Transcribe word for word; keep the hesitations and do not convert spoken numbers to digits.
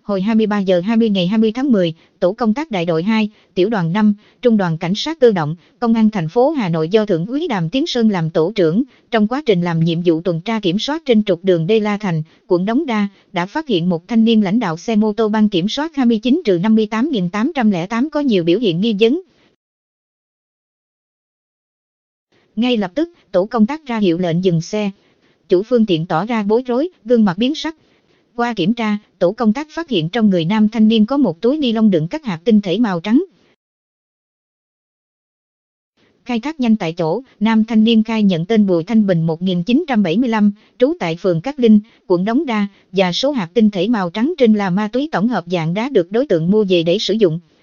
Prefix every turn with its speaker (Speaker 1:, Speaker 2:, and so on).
Speaker 1: Hồi hai mươi ba giờ hai mươi ngày hai mươi tháng mười, tổ công tác đại đội hai, tiểu đoàn năm, trung đoàn cảnh sát cơ động, công an thành phố Hà Nội do Thượng úy Đàm Tiến Sơn làm tổ trưởng, trong quá trình làm nhiệm vụ tuần tra kiểm soát trên trục đường Đê La Thành, quận Đống Đa, đã phát hiện một thanh niên lãnh đạo xe mô tô mang kiểm soát hai mươi chín trừ năm mươi tám nghìn tám trăm lẻ tám có nhiều biểu hiện nghi vấn. Ngay lập tức, tổ công tác ra hiệu lệnh dừng xe. Chủ phương tiện tỏ ra bối rối, gương mặt biến sắc. Qua kiểm tra, tổ công tác phát hiện trong người nam thanh niên có một túi ni lông đựng các hạt tinh thể màu trắng. Khai thác nhanh tại chỗ, nam thanh niên khai nhận tên Bùi Thanh Bình một nghìn chín trăm bảy mươi lăm, trú tại phường Cát Linh, quận Đống Đa, và số hạt tinh thể màu trắng trên là ma túy tổng hợp dạng đá được đối tượng mua về để sử dụng.